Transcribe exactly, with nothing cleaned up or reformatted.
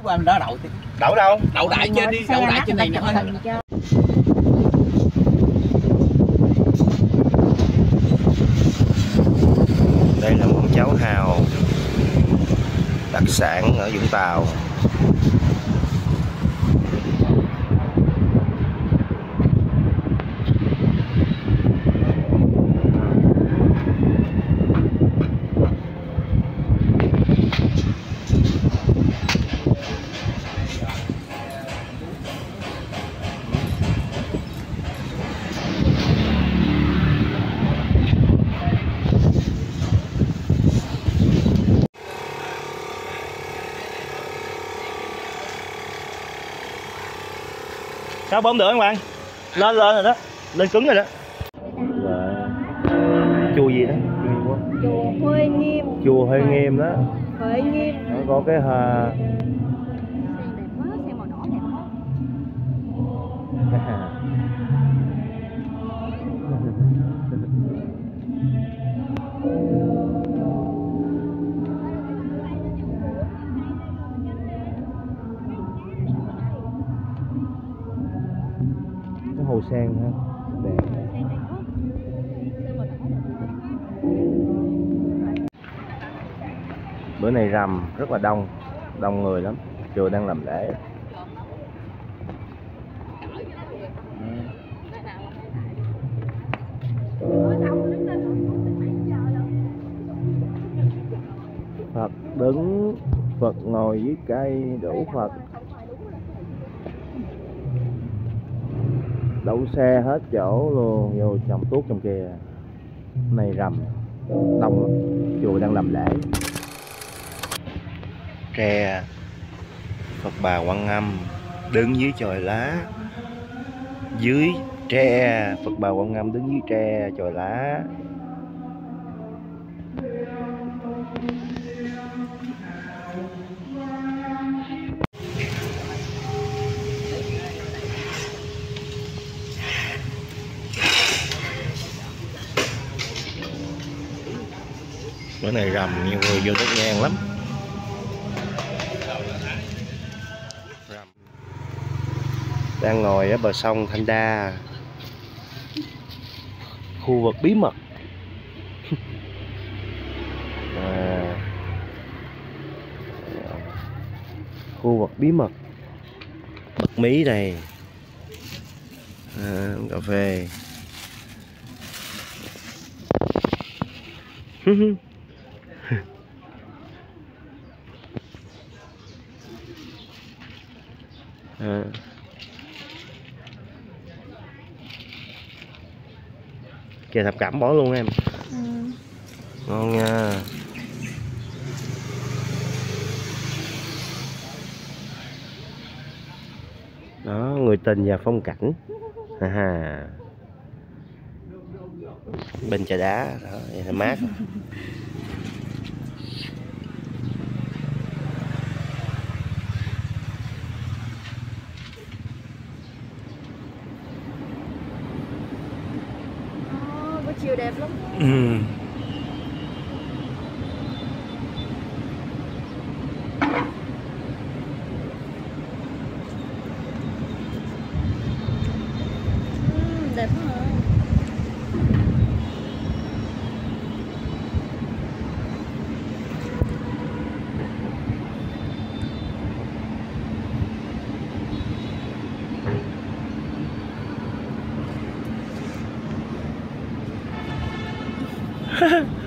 của anh đó đậu. Đậu đâu? Đậu đại trên đi, đậu đại trên này nè. Đây là món cháo hàu đặc sản ở Vũng Tàu. Sao bấm được các bạn? Lên lên rồi đó, lên cứng rồi đó. Là chùa gì đó? Chùa Huệ Nghiêm. Chùa Huệ Nghiêm đó. Huệ Nghiêm. Nó có cái hà. Sen đẹp quá, sen màu đỏ đẹp quá. Cái hà. Cái hồ sen ha. Đẹp. Bữa này rằm rất là đông, đông người lắm, chùa đang làm lễ. Phật đứng, Phật ngồi dưới cây đủ Phật. Đậu xe hết chỗ luôn, vô trồng tuốt trong kia. Này rằm đông lắm, chùa đang làm lễ. Tre Phật Bà Quan Âm đứng dưới chòi lá, dưới tre Phật Bà Quan Âm đứng dưới tre chòi lá. Bữa này rằm nhiều người vô Đất Nhang lắm. Đang ngồi ở bờ sông Thanh Đa, khu vực bí mật. À, khu vực bí mật bật mí đây. À, cà phê. À. Kìa thập cẩm bỏ luôn em. Ừ. Ngon nha. Đó, người tình và phong cảnh. À, bên trà đá đó, vậy là mát. Chiều đẹp lắm. Ừ. Ừ, đẹp quá hả? Ha ha.